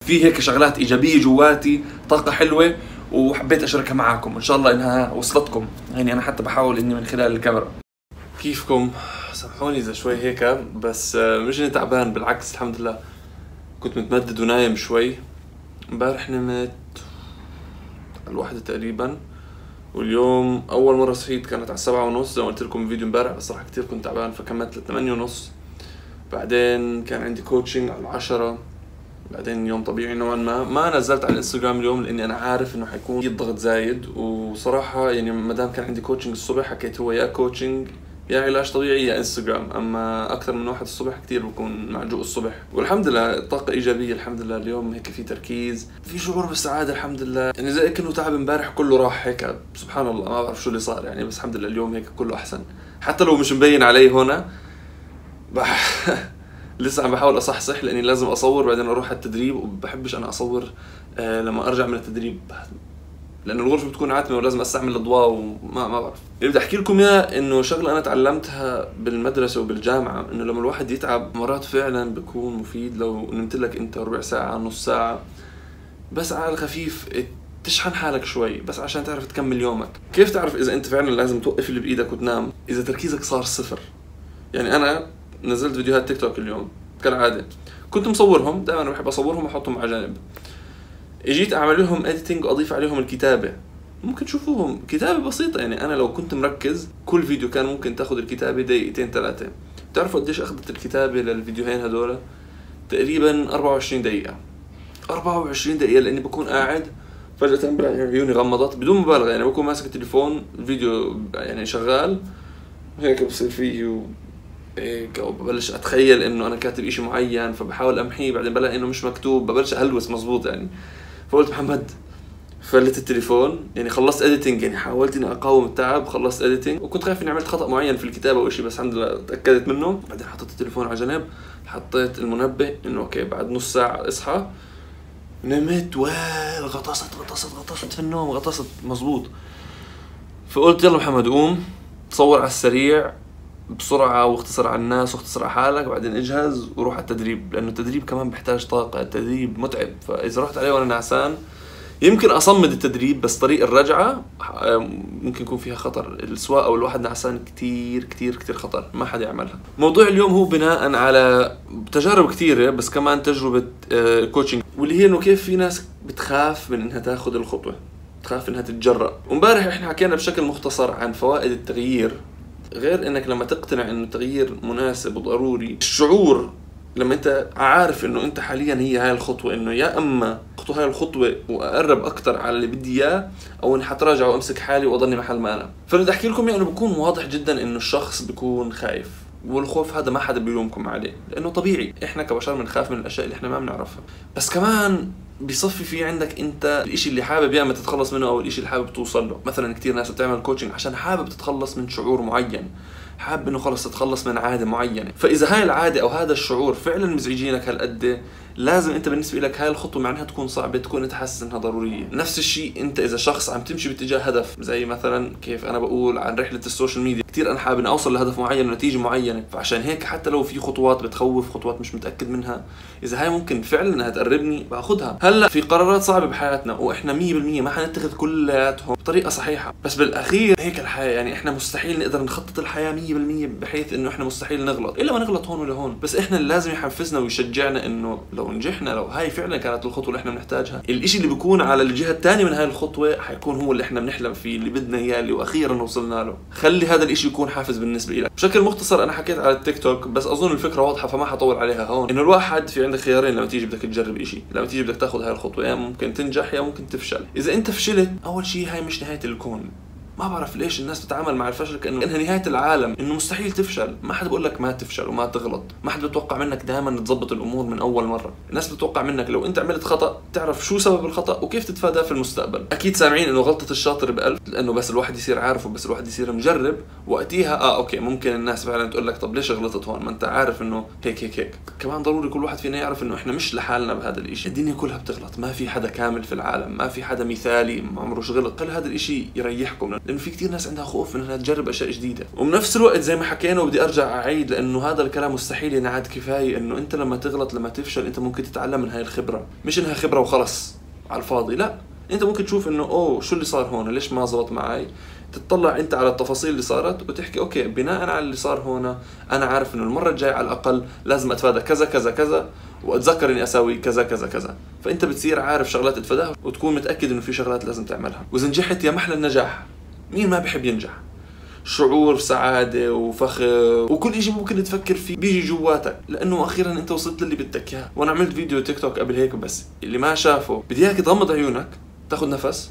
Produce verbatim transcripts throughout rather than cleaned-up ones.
في هيك شغلات ايجابيه جواتي، طاقه حلوه، وحبيت اشاركها معاكم. ان شاء الله انها وصلتكم. يعني انا حتى بحاول اني من خلال الكاميرا. كيفكم؟ سامحوني اذا شوي هيك، بس مش اني تعبان، بالعكس الحمد لله. كنت متمدد ونايم شوي. امبارح نمت الواحدة تقريبا، واليوم اول مرة صحيت كانت على السبعة ونص زي ما قلت لكم فيديو امبارح، بس صراحة كتير كنت تعبان فكملت لثمانية ونص. بعدين كان عندي كوتشنج على العشرة. بعدين يوم طبيعي نوعا ما ما نزلت على الانستغرام اليوم لاني انا عارف انه حيكون في ضغط زايد، وصراحة يعني ما دام كان عندي كوتشنج الصبح حكيت هو يا كوتشنج يا علاج طبيعي يا انستغرام، اما اكثر من واحد الصبح كثير بكون معجوق الصبح. والحمد لله طاقه ايجابيه الحمد لله. اليوم هيك في تركيز، في شعور بالسعاده الحمد لله. يعني زي كأنه تعب امبارح كله راح هيك، سبحان الله ما بعرف شو اللي صار يعني، بس الحمد لله اليوم هيك كله احسن. حتى لو مش مبين علي هنا بح... لسه عم بحاول اصحصح لاني لازم اصور بعدين اروح على التدريب، وبحبش انا اصور آه لما ارجع من التدريب لانه الغرفه بتكون عاتمه ولازم استعمل الاضواء وما ما بعرف. اللي بدي احكي لكم اياه انه شغله انا تعلمتها بالمدرسه وبالجامعه، انه لما الواحد يتعب مرات فعلا بيكون مفيد لو نمت لك انت ربع ساعه نص ساعه بس على الخفيف تشحن حالك شوي بس عشان تعرف تكمل يومك. كيف تعرف اذا انت فعلا لازم توقف اللي بايدك وتنام؟ اذا تركيزك صار صفر. يعني انا نزلت فيديوهات تيك توك اليوم كالعاده، كنت مصورهم، دائما بحب اصورهم واحطهم على جنب. اجيت اعمل لهم اديتنج واضيف عليهم الكتابه، ممكن تشوفوهم كتابه بسيطه. يعني انا لو كنت مركز كل فيديو كان ممكن تاخذ الكتابه دقيقتين ثلاثه. بتعرفوا قديش اخذت الكتابه للفيديوهين هذول؟ تقريبا أربعة وعشرين دقيقه. أربعة وعشرين دقيقه لاني بكون قاعد فجاه بلاقي عيوني غمضت بدون مبالغه. يعني بكون ماسك التليفون الفيديو يعني شغال هيك بصير فيه هيك، وببلش اتخيل انه انا كاتب اشي معين فبحاول امحيه، بعدين بلاقي انه مش مكتوب ببلش اهلوس مزبوط يعني. فقلت محمد فلت التليفون، يعني خلصت اديتنج، يعني حاولت اني اقاوم التعب، خلصت اديتنج وكنت خايف اني عملت خطا معين في الكتابه او شيء، بس الحمد لله تاكدت منه. بعدين حطيت التليفون على جنب، حطيت المنبه انه اوكي بعد نص ساعه اصحى. نمت ويل غطست غطست غطست في النوم غطست مزبوط. فقلت يلا محمد قوم صور على السريع بسرعة واختصر على الناس واختصر على حالك، بعدين اجهز وروح على التدريب، لأنه التدريب كمان بيحتاج طاقة، التدريب متعب. فإذا رحت عليه وأنا نعسان يمكن أصمد التدريب، بس طريق الرجعة ممكن يكون فيها خطر. السواقة أو الواحد نعسان كتير كتير كتير خطر، ما حدا يعملها. موضوع اليوم هو بناء على تجارب كتيرة، بس كمان تجربة كوتشنج، واللي هي إنه كيف في ناس بتخاف من إنها تاخذ الخطوة، بتخاف إنها تتجرأ. ومبارح إحنا حكينا بشكل مختصر عن فوائد التغيير. غير انك لما تقتنع انه التغيير مناسب وضروري، الشعور لما انت عارف انه انت حاليا هي هاي الخطوه، انه يا اما اخطو هاي الخطوه واقرب اكثر على اللي بدي اياه، او اني حتراجع وامسك حالي واضلني محل ما انا. فبدي احكي لكم يعني بكون واضح جدا انه الشخص بيكون خايف، والخوف هذا ما حدا بيلومكم عليه لانه طبيعي، احنا كبشر بنخاف من الاشياء اللي احنا ما بنعرفها. بس كمان بيصفي في عندك انت الاشي اللي حابب يا اما تتخلص منه او الاشي اللي حابب توصل له. مثلا كثير ناس بتعمل كوتشنج عشان حابب تتخلص من شعور معين، حابب انه خلص تتخلص من عاده معينه. فاذا هاي العاده او هذا الشعور فعلا مزعجينك هالقد، لازم انت بالنسبه لك هاي الخطوه مع انها تكون صعبه تكون انت حاسس انها ضروريه. نفس الشيء انت اذا شخص عم تمشي باتجاه هدف، زي مثلا كيف انا بقول عن رحله السوشيال ميديا، كثير انا حابب اوصل لهدف معين ونتيجه معينه، فعشان هيك حتى لو في خطوات بتخوف، خطوات مش متاكد منها، اذا هاي ممكن فعلا انها تقربني باخذها. هلا في قرارات صعبه بحياتنا واحنا مية بالمية ما حنتخذ كلياتهم بطريقه صحيحه، بس بالاخير هيك الحياه. يعني احنا مستحيل نقدر نخطط الحياه مية بالمية بحيث انه احنا مستحيل نغلط، الا ما نغلط هون ولا هون. بس احنا اللي لازم يحفزنا ويشجعنا انه لو نجحنا، لو هاي فعلا كانت الخطوه اللي احنا بنحتاجها، الاشي اللي بيكون على الجهه الثانيه من هاي الخطوه حيكون هو اللي احنا بنحلم فيه، اللي بدنا اياه، اللي واخيرا وصلنا له. خلي هذا الاشي يكون حافز بالنسبه لك. بشكل مختصر انا حكيت على التيك توك، بس اظن الفكره واضحه فما حطول عليها هون. انه الواحد في عندك خيارين لما تيجي بدك تجرب اشي، لما تيجي بدك تاخذ هاي الخطوه، يا ممكن تنجح يا ممكن تفشل. اذا انت فشلت، اول شيء هاي مش نهايه الكون. ما بعرف ليش الناس بتتعامل مع الفشل كانه انها نهايه العالم، انه مستحيل تفشل. ما حدا بقول لك ما تفشل وما تغلط، ما حدا بتوقع منك دائما تظبط الامور من اول مره. الناس بتوقع منك لو انت عملت خطا تعرف شو سبب الخطا وكيف تتفاداه في المستقبل. اكيد سامعين انه غلطه الشاطر بألف، لانه بس الواحد يصير عارف وبس الواحد يصير مجرب وقتها اه اوكي ممكن الناس فعلا تقول لك طب ليش غلطت هون، ما انت عارف انه هيك هيك هيك. كمان ضروري كل واحد فينا يعرف انه احنا مش لحالنا بهذا الاشي، الدنيا كلها بتغلط، ما في حدا كامل في العالم، ما في حدا مثالي ما عمره غلط. خلي هذا الاشي يريحكم. لانه في كثير ناس عندها خوف انها تجرب اشياء جديده. وبنفس الوقت زي ما حكينا وبدي ارجع اعيد لانه هذا الكلام مستحيل ينعاد كفايه، انه انت لما تغلط لما تفشل انت ممكن تتعلم من هاي الخبره، مش انها خبره وخلص على الفاضي، لا انت ممكن تشوف انه اوه شو اللي صار هون، ليش ما زبط معي، تطلع انت على التفاصيل اللي صارت وتحكي اوكي بناء على اللي صار هون انا عارف انه المره الجايه على الاقل لازم اتفادى كذا كذا كذا واتذكر اني اسوي كذا كذا كذا. فانت بتصير عارف شغلات تتفاداها وتكون متاكد انه في شغلات لازم تعملها. واذا نجحت يا محلى النجاح، مين ما بيحب ينجح؟ شعور سعاده وفخر وكل شيء ممكن تفكر فيه بيجي جواتك، لانه اخيرا انت وصلت للي بدك اياه. وانا عملت فيديو تيك توك قبل هيك، بس اللي ما شافه بدي اياك تغمض عيونك، تاخذ نفس،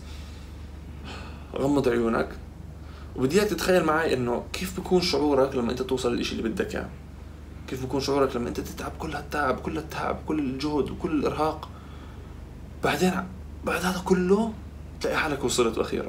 غمض عيونك، وبدي اياك تتخيل معي انه كيف بيكون شعورك لما انت توصل للشيء اللي بدك اياه. كيف بيكون شعورك لما انت تتعب كل هالتعب كل التعب كل الجهد وكل الارهاق، بعدين بعد هذا كله تلاقي حالك وصلت واخيرا.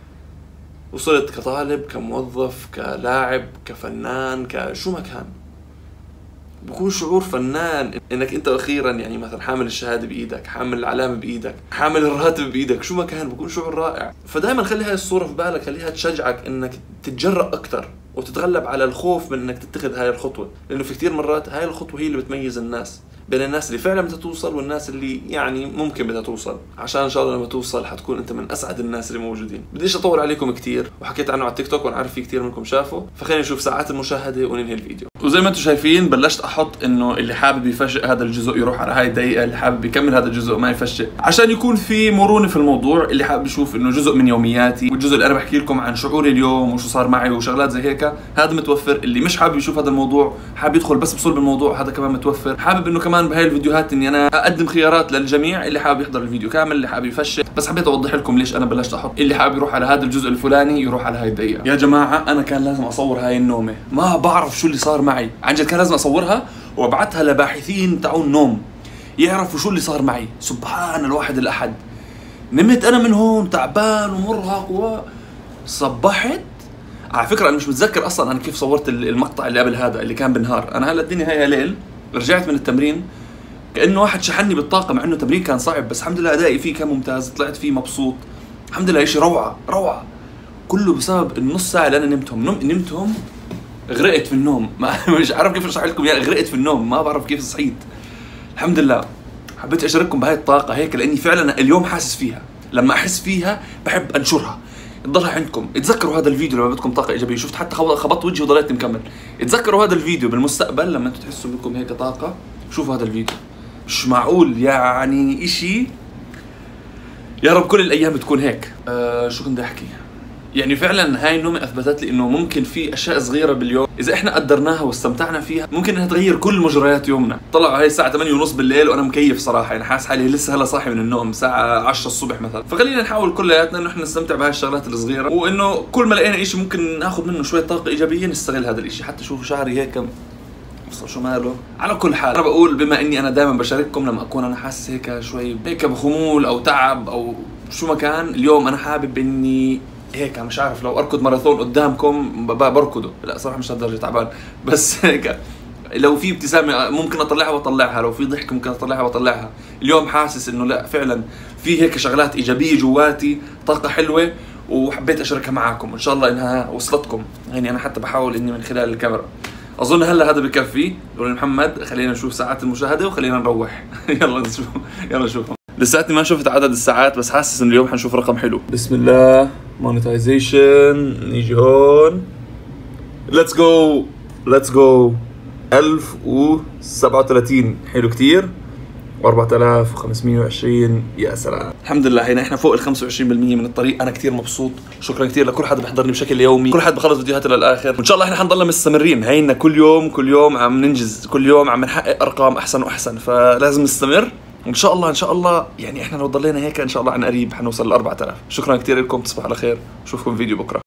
وصلت كطالب، كموظف، كلاعب، كفنان، كشو ما كان. بكون شعور فنان انك انت اخيرا يعني مثلا حامل الشهاده بايدك، حامل العلامه بايدك، حامل الراتب بايدك، شو ما كان، بكون شعور رائع. فدائما خلي هاي الصوره في بالك، خليها تشجعك انك تتجرأ اكثر وتتغلب على الخوف من انك تتخذ هاي الخطوه، لانه في كثير مرات هاي الخطوه هي اللي بتميز الناس بين الناس اللي فعلا بدها توصل والناس اللي يعني ممكن بدها توصل. عشان ان شاء الله لما توصل حتكون انت من اسعد الناس اللي موجودين. بديش اطول عليكم كثير، وحكيت عنه على التيك توك وانا عارف في كثير منكم شافوا، فخلينا نشوف ساعات المشاهده وننهي الفيديو. وزي ما انتم شايفين بلشت احط انه اللي حابب يفشئ هذا الجزء يروح على هاي الدقيقه، اللي حابب يكمل هذا الجزء ما يفشئ، عشان يكون في مرونه في الموضوع. اللي حابب يشوف انه جزء من يومياتي والجزء اللي انا بحكي لكم عن شعوري اليوم وشو صار معي وشغلات زي هيك، هذا متوفر. اللي مش حابب يشوف هذا الموضوع، حابب يدخل بس بصلب الموضوع، هذا كمان متوفر. حابب انه كمان بهاي الفيديوهات اني انا اقدم خيارات للجميع، اللي حابب يحضر الفيديو كامل، اللي حابب يفشل. بس حبيت اوضح لكم ليش انا بلشت احط اللي حابب يروح على هذا الجزء الفلاني يروح على هاي الدقيقه. يا جماعه انا كان لازم اصور هاي النومه، ما بعرف شو اللي صار معي عن جد، كان لازم اصورها وابعثها لباحثين تاعون النوم يعرفوا شو اللي صار معي. سبحان الواحد الاحد، نمت انا من هون تعبان ومرهق وصبحت. على فكره انا مش متذكر اصلا انا كيف صورت المقطع اللي قبل هذا اللي كان بالنهار. انا هلا الدنيا هي ليل، رجعت من التمرين كانه واحد شحنني بالطاقه، مع انه التمرين كان صعب بس الحمد لله ادائي فيه كان ممتاز، طلعت فيه مبسوط الحمد لله. شيء روعه روعه، كله بسبب النص ساعه اللي انا نمتهم. نم نمتهم غرقت في النوم، ما مش عارف كيف اشرح لكم، يعني غرقت في النوم ما بعرف كيف صحيت الحمد لله. حبيت اشارككم بهاي الطاقه هيك لاني فعلا اليوم حاسس فيها، لما احس فيها بحب انشرها. تضلها عندكم، اتذكروا هذا الفيديو لما بدكم طاقه ايجابيه. شفت حتى خبطت وجهي وضليت مكمل. اتذكروا هذا الفيديو بالمستقبل لما انتم تحسوا بدكم هيك طاقه، شوفوا هذا الفيديو. مش معقول يعني اشي، يا رب كل الايام تكون هيك. أه شو كنت بدي احكي؟ يعني فعلا هاي النومه اثبتت لي انه ممكن في اشياء صغيره باليوم اذا احنا قدرناها واستمتعنا فيها ممكن انها تغير كل مجريات يومنا. طلعوا هاي الساعه ثمانية ونص بالليل وانا مكيف صراحه، يعني حاسس حالي لسه هلا صاحي من النوم الساعه عشرة الصبح مثلا. فخلينا نحاول كلياتنا انه احنا نستمتع بهاي الشغلات الصغيره، وانه كل ما لقينا شيء ممكن ناخذ منه شويه طاقه ايجابيه نستغل هذا الشيء. حتى شوفوا شعري هيك شو ماله. على كل حال انا بقول بما اني انا دائما بشارككم لما اكون انا حاسس هيك شوي هيك بخمول او تعب او شو ما كان، اليوم انا حابب اني هيك مش عارف لو اركض ماراثون قدامكم بركضه، لا صراحه مش لهالدرجه تعبان، بس هيك لو في ابتسامه ممكن اطلعها واطلعها، لو في ضحك ممكن اطلعها واطلعها. اليوم حاسس انه لا فعلا في هيك شغلات ايجابيه جواتي، طاقه حلوه، وحبيت اشاركها معاكم. ان شاء الله انها وصلتكم. يعني انا حتى بحاول اني من خلال الكاميرا. اظن هلا هذا بكفي. قولوا محمد خلينا نشوف ساعات المشاهده وخلينا نروح. يلا نشوف يلا نشوف. لساتني ما شفت عدد الساعات بس حاسس انه اليوم حنشوف رقم حلو. بسم الله. مونيتايزيشن، نيجي هون. ليتس جو ليتس جو. ألف وسبعة وثلاثين حلو كتير، وأربعة آلاف وخمسمية وعشرين يا سلام. الحمد لله هنا احنا فوق ال خمسة وعشرين بالمية من الطريق. انا كثير مبسوط. شكرا كثير لكل حدا بيحضرني بشكل يومي، كل حدا بخلص فيديوهاته للاخر، وان شاء الله احنا حنضلنا مستمرين. هينا كل يوم كل يوم عم ننجز، كل يوم عم نحقق ارقام احسن واحسن، فلازم نستمر. وان شاء الله ان شاء الله يعني احنا لو ضلينا هيك ان شاء الله عن قريب حنوصل ل أربعة آلاف. شكرا كثير لكم، تصبحوا على خير، اشوفكم فيديو بكره.